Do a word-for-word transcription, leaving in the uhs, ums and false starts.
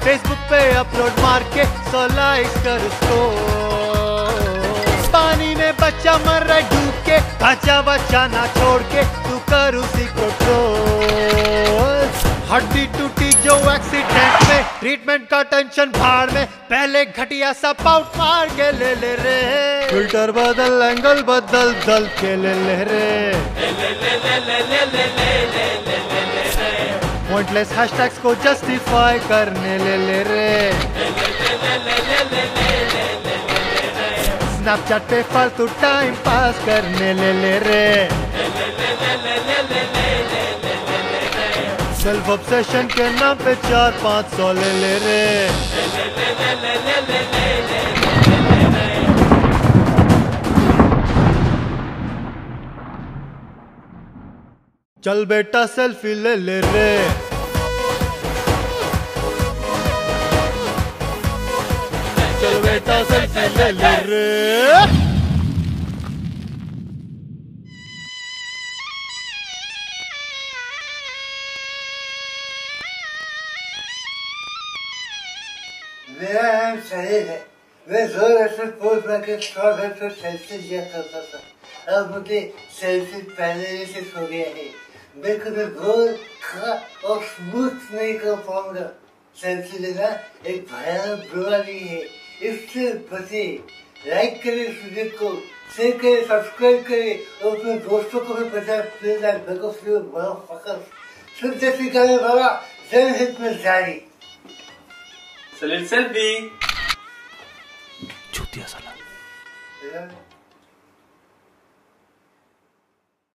Facebook पे upload मार के सौ लाइक्स कर उसको। पानी में बच्चा मर रहा डूब के, बच्चा बच्चा ना छोड़ के तू कर उसी को ट्रोल। हड्डी टूटी जो एक्सीडेंट में, ट्रीटमेंट का टेंशन भाड़ में, पहले घटिया सा पाउट मार के ले ले रे। फिल्टर बदल एंगल बदल दल के ले ले रे। पॉइंटलेस हैशटैग्स को जस्टिफाई करने ले ले रे। स्नैपचैट पे फालतू टाइम पास करने ले ले रे। सेल्फ ऑब्सेशन के नाम पे चार पाँच सौ ले ले रे। चल बेटा सेल्फी ले ले रे। चल बेटा सेल्फी ले ले रे। मेरा नाम शहीद है। मैं दो वर्ष पोस्ट में के सौ घर से सेल्फी लिया करता था। अब मुझे सेल्फी पहले से हो गया है। मैं कभी गोल खा और स्मूथ नहीं कर पाऊंगा। सेल्फी लेना एक भयानक बीमारी है, इससे बचे। लाइक करें इस वीडियो को, शेयर करें, सब्सक्राइब करें और अपने दोस्तों को भी बता दें। बड़ा फकर शुद्ध जैसी करें बाबा, जनहित में जारी। सेल्फी चूतिया साला।